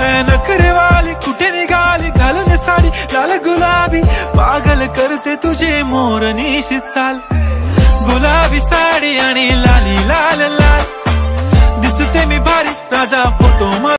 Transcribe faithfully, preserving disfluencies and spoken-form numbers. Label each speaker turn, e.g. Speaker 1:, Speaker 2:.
Speaker 1: नखरेवाली कुठे निघाली घालून साडी लाल गुलाबी, पागल करते तुझे मोरनीशी चाल, गुलाबी साडी आणि लाली लाल लाल दिसते मी भारी राजा फोटो